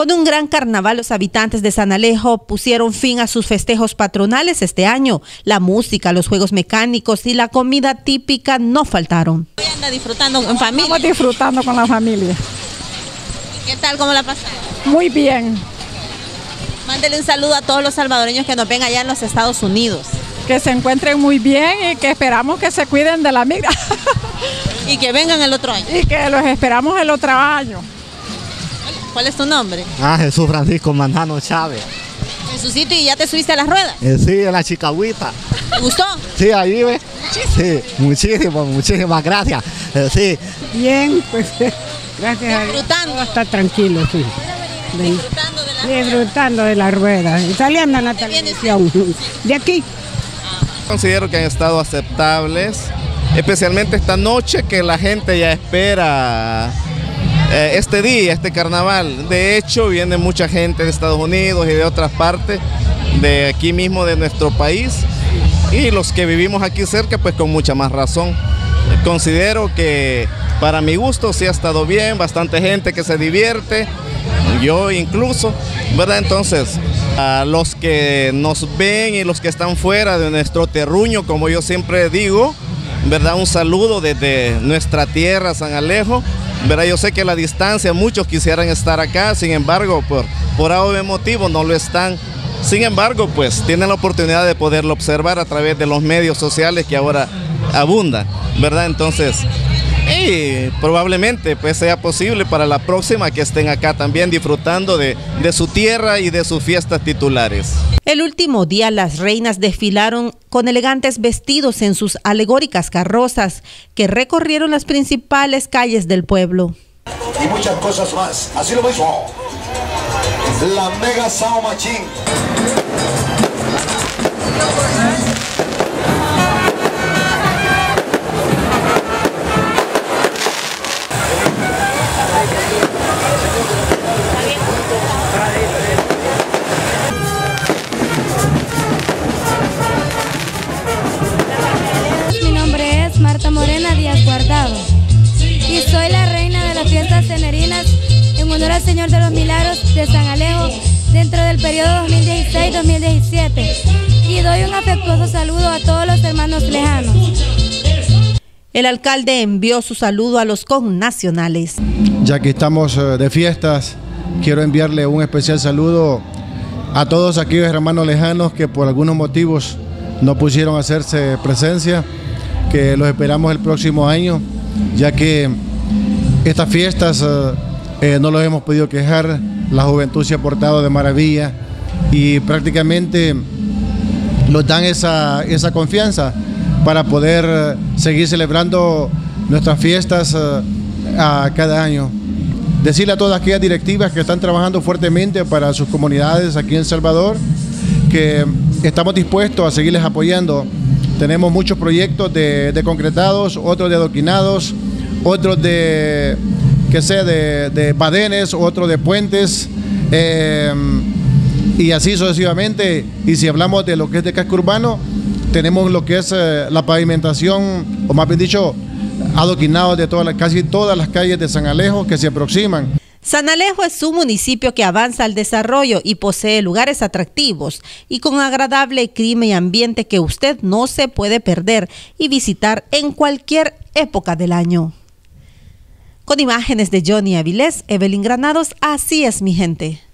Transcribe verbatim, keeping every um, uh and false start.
Con un gran carnaval, los habitantes de San Alejo pusieron fin a sus festejos patronales este año. La música, los juegos mecánicos y la comida típica no faltaron. Hoy anda disfrutando en familia. Estamos disfrutando con la familia. ¿Qué tal? ¿Cómo la pasaron? Muy bien. Mándele un saludo a todos los salvadoreños que nos ven allá en los Estados Unidos. Que se encuentren muy bien y que esperamos que se cuiden de la migra. Y que vengan el otro año. Y que los esperamos el otro año. ¿Cuál es tu nombre? Ah, Jesús Francisco Manjano Chávez. En su sitio, ¿y ya te subiste a las ruedas? Eh, sí, en la Chicagüita. ¿Te gustó? Sí, ahí ve. Sí, muchísimo, muchísimas gracias. Eh, sí. Bien, pues gracias a Dios. Disfrutando. Todo está tranquilo, sí. De- Disfrutando de la disfrutando de las ruedas y saliendo en la televisión. De aquí. Considero que han estado aceptables, especialmente esta noche que la gente ya espera eh, este día, este carnaval. De hecho, viene mucha gente de Estados Unidos y de otras partes, de aquí mismo de nuestro país, y los que vivimos aquí cerca, pues con mucha más razón. Considero que para mi gusto sí ha estado bien, bastante gente que se divierte, yo incluso, ¿verdad? Entonces, a los que nos ven y los que están fuera de nuestro terruño, como yo siempre digo, ¿verdad? Un saludo desde nuestra tierra, San Alejo, ¿verdad? Yo sé que a la distancia muchos quisieran estar acá, sin embargo, por, por algún motivo no lo están. Sin embargo, pues tienen la oportunidad de poderlo observar a través de los medios sociales que ahora abundan, ¿verdad? Entonces, y probablemente pues sea posible para la próxima que estén acá también disfrutando de, de su tierra y de sus fiestas titulares. El último día, las reinas desfilaron con elegantes vestidos en sus alegóricas carrozas que recorrieron las principales calles del pueblo. Y muchas cosas más. Así lo mismo. La Mega Sao Machín. Mi nombre es Marta Morena Díaz Guardado y soy la reina de las fiestas cenerinas en honor al Señor de los Milagros de San Alejo dentro del periodo dos mil dieciséis dos mil diecisiete, y doy un afectuoso saludo a todos los hermanos lejanos. El alcalde envió su saludo a los connacionales. Ya que estamos de fiestas, quiero enviarle un especial saludo a todos aquellos hermanos lejanos que por algunos motivos no pudieron hacerse presencia, que los esperamos el próximo año, ya que estas fiestas eh, eh, no los hemos podido quejar, la juventud se ha portado de maravilla y prácticamente nos dan esa, esa confianza para poder eh, seguir celebrando nuestras fiestas eh, a cada año. Decirle a todas aquellas directivas que están trabajando fuertemente para sus comunidades aquí en El Salvador que estamos dispuestos a seguirles apoyando. Tenemos muchos proyectos de, de concretados, otros de adoquinados, otros de, que sé, de, de badenes, otros de puentes, eh, y así sucesivamente. Y si hablamos de lo que es de casco urbano, tenemos lo que es eh, la pavimentación, o más bien dicho, adoquinados de todas las, casi todas las calles de San Alejo que se aproximan. San Alejo es un municipio que avanza al desarrollo y posee lugares atractivos y con agradable clima y ambiente que usted no se puede perder y visitar en cualquier época del año. Con imágenes de Johnny Avilés, Evelyn Granados, así es mi gente.